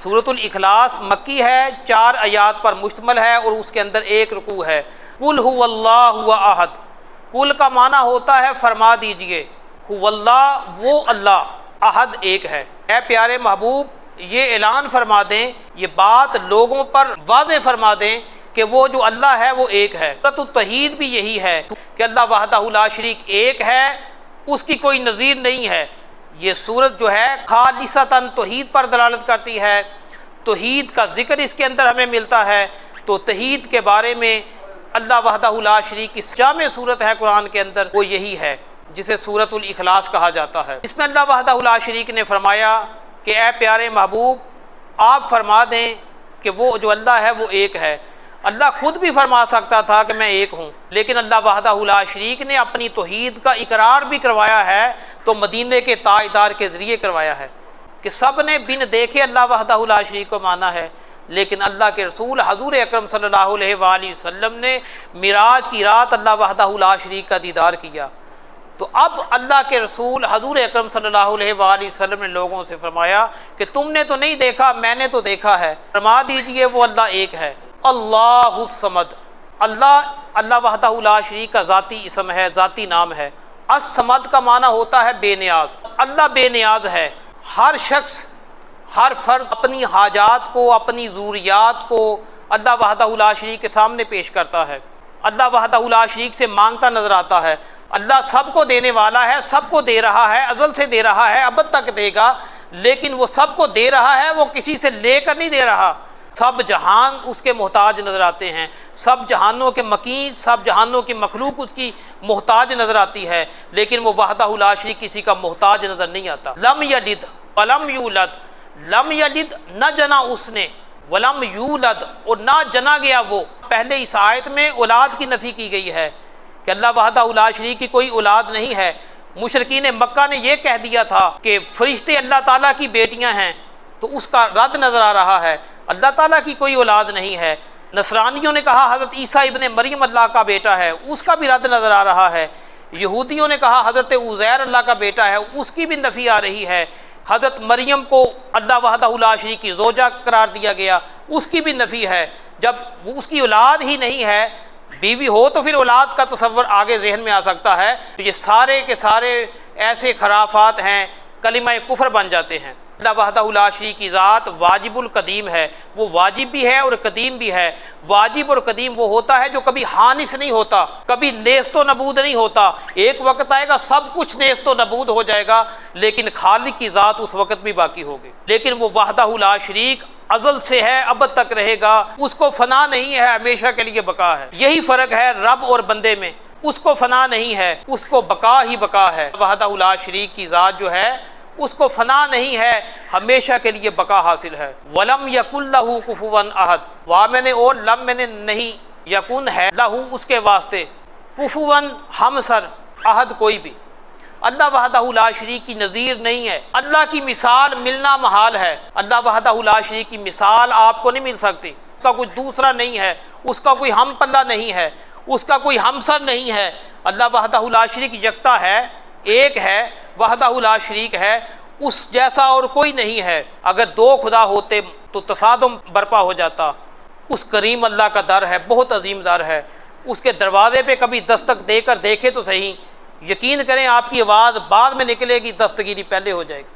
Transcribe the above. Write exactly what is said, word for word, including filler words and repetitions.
سورۃ الاخلاص مکی ہے، چار آیات پر مشتمل ہے اور اس کے اندر ایک رکوع ہے۔ قل هو اللہ احد، قل کا معنی ہوتا ہے فرما دیجئے، هو اللہ وہ اللہ، احد ایک ہے۔ اے پیارے محبوب یہ اعلان فرما دیں، یہ بات لوگوں پر واضح فرما دیں کہ وہ جو اللہ ہے وہ ایک ہے۔ سورۃ التوحید بھی یہی ہے کہ اللہ وحدہ لا شریک ایک ہے، اس کی کوئی نظیر نہیں ہے۔ یہ سورت جو ہے خالصتاً توحید پر دلالت کرتی ہے، توحید کا ذکر اس کے اندر ہمیں ملتا ہے۔ تو توحید کے بارے میں اللہ وحدہ لا شریک کی جامع صورت ہے قرآن کے اندر، وہ یہی ہے جسے سورۃ الاخلاص کہا جاتا ہے۔ اس میں اللہ وحدہ لا شریک نے فرمایا کہ اے پیارے محبوب آپ فرما دیں کہ وہ جو اللہ ہے وہ ایک ہے۔ اللہ خود بھی فرما سکتا تھا کہ میں ایک ہوں، لیکن اللہ وحدہ لا شریک نے اپنی توحید کا اقرار بھی کروایا ہے تو مدینے کے تاجدار کے ذریعے کروایا ہے کہ سب نے بن دیکھے اللہ وحدہ لا شریک کو مانا ہے، لیکن اللہ کے رسول حضور اکرم صلی اللہ علیہ وآلہ وسلم نے معراج کی رات اللہ وحدہ لا شریک کا دیدار کیا۔ تو اب اللہ کے رسول حضور اکرم صلی اللہ علیہ وآلہ وسلم نے لوگوں سے فرمایا کہ تم نے تو نہیں دیکھا، میں نے تو دیکھا ہے، فرما دیجئے وہ اللہ ایک ہے۔ اللہ الصمد، اللہ اللہ وحدہ لا شریک کا ذاتی اسم ہے، ذاتی نام ہے۔ الصمد کا معنی ہوتا ہے بے نیاز، اللہ بے نیاز ہے۔ ہر شخص، ہر فرد اپنی حاجات کو، اپنی ضروریات کو اللہ وحدہ لا شریک کے سامنے پیش کرتا ہے، اللہ وحدہ لا شریک سے مانگتا نظر آتا ہے۔ اللہ سب کو دینے والا ہے، سب کو دے رہا ہے، ازل سے دے رہا ہے، ابد تک دے گا، لیکن وہ سب کو دے رہا ہے، وہ کسی سے لے کر نہیں دے رہا۔ سب جہان اس کے محتاج نظر آتے ہیں، سب جہانوں کے مکین، سب جہانوں کی مخلوق اس کی محتاج نظر آتی ہے، لیکن وہ وحدہ لا شریک کسی کا محتاج نظر نہیں آتا۔ لم یلد ولم یولد، لم یلد نہ جنا اس نے، ولم یولد اور نہ جنا گیا وہ۔ پہلے اس آیت میں اولاد کی نفی کی گئی ہے کہ اللہ وحدہ لا شریک کی کوئی اولاد نہیں ہے۔ مشرکین مکہ نے یہ کہہ دیا تھا کہ فرشتے اللہ تعالیٰ کی بیٹیاں ہیں، تو اس کا رد نظر آ رہا ہے، اللہ تعالیٰ کی کوئی اولاد نہیں ہے۔ نصرانیوں نے کہا حضرت عیسیٰ ابن مریم اللہ کا بیٹا ہے، اس کا بھی رد نظر آ رہا ہے۔ یہودیوں نے کہا حضرت عزیر اللہ کا بیٹا ہے، اس کی بھی نفی آ رہی ہے۔ حضرت مریم کو اللہ وحدہ لا شریک کی زوجہ قرار دیا گیا، اس کی بھی نفی ہے۔ جب اس کی اولاد ہی نہیں ہے، بیوی ہو تو پھر اولاد کا تصور آگے ذہن میں آ سکتا ہے۔ تو یہ سارے کے سارے ایسے خرافات ہیں، کلمہ کفر بن جاتے ہیں۔ اللہ وحدہ لا شریک کی ذات واجب القدیم ہے، وہ واجب بھی ہے اور قدیم بھی ہے۔ واجب اور قدیم وہ ہوتا ہے جو کبھی حانس نہیں ہوتا، کبھی نیست و نبود نہیں ہوتا۔ ایک وقت آئے گا سب کچھ نیست و نبود ہو جائے گا، لیکن خالق کی ذات اس وقت بھی باقی ہوگی۔ لیکن وہ وحدہ لا شریک ازل سے ہے، ابد تک رہے گا، اس کو فنا نہیں ہے، ہمیشہ کے لیے بقا ہے۔ یہی فرق ہے رب اور بندے میں، اس کو فنا نہیں ہے، اس کو بقا ہی بقا ہے۔ وحدہ لا شریک کی ذات جو ہے اس کو فنا نہیں ہے، ہمیشہ کے لیے بقا حاصل ہے۔ وَلَمْ يَكُنْ لَهُ كُفُوًا أَحَدٌ، وا میں نے اور لم میں نے نہیں، یکن ہے لہو اس کے واسطے، کفواً ہمسر، احد کوئی بھی۔ اللہ وحدہ لا شریک کی نظیر نہیں ہے، اللہ کی مثال ملنا محال ہے۔ اللہ وحدہ لا شریک کی مثال آپ کو نہیں مل سکتی، اس کا کوئی دوسرا نہیں ہے، اس کا کوئی ہم پلہ نہیں ہے، اس کا کوئی ہمسر نہیں ہے۔ اللہ وحدہ لا شریک یکتا ہے، ایک ہے، وحدہ لا شریک ہے، اس جیسا اور کوئی نہیں ہے۔ اگر دو خدا ہوتے تو تصادم برپا ہو جاتا۔ اس کریم اللہ کا در ہے، بہت عظیم در ہے، اس کے دروازے پہ کبھی دستک دے کر دیکھے تو صحیح، یقین کریں آپ کی آواز بعد میں نکلے گی، دستگیری پہلے ہو جائے گی۔